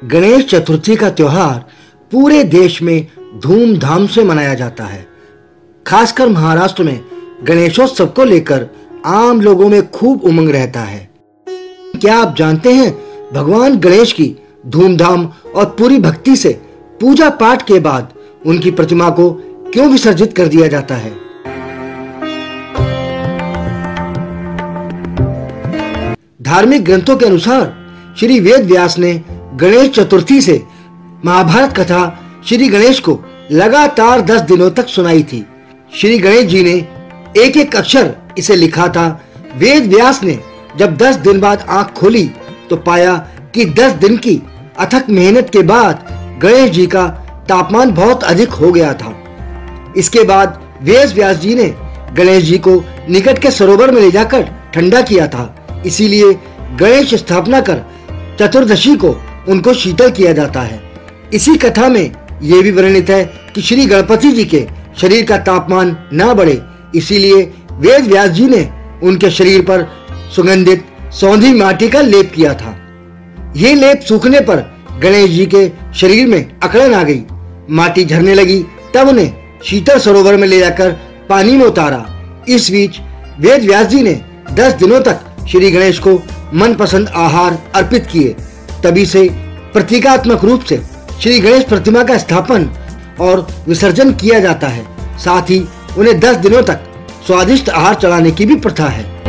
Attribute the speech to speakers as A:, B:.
A: गणेश चतुर्थी का त्योहार पूरे देश में धूमधाम से मनाया जाता है। खासकर महाराष्ट्र में गणेशोत्सव को लेकर आम लोगों में खूब उमंग रहता है। क्या आप जानते हैं भगवान गणेश की धूमधाम और पूरी भक्ति से पूजा पाठ के बाद उनकी प्रतिमा को क्यों विसर्जित कर दिया जाता है? धार्मिक ग्रंथों के अनुसार श्री वेद व्यास ने गणेश चतुर्थी से महाभारत कथा श्री गणेश को लगातार 10 दिनों तक सुनाई थी। श्री गणेश जी ने एक एक अक्षर इसे लिखा था। वेद व्यास ने जब 10 दिन बाद आंख खोली तो पाया कि 10 दिन की अथक मेहनत के बाद गणेश जी का तापमान बहुत अधिक हो गया था। इसके बाद वेद व्यास जी ने गणेश जी को निकट के सरोवर में ले जाकर ठंडा किया था। इसीलिए गणेश स्थापना कर चतुर्दशी को उनको शीतल किया जाता है। इसी कथा में यह भी वर्णित है कि श्री गणपति जी के शरीर का तापमान न बढ़े, इसीलिए वेद व्यास जी ने उनके शरीर पर सुगंधित सौंधी माटी का लेप किया था। ये लेप सूखने पर गणेश जी के शरीर में अकड़न आ गई, माटी झरने लगी। तब उन्हें शीतल सरोवर में ले जाकर पानी में उतारा। इस बीच वेद व्यास जी ने 10 दिनों तक श्री गणेश को मनपसंद आहार अर्पित किए। तभी से प्रतीकात्मक रूप से श्री गणेश प्रतिमा का स्थापन और विसर्जन किया जाता है। साथ ही उन्हें 10 दिनों तक स्वादिष्ट आहार चढ़ाने की भी प्रथा है।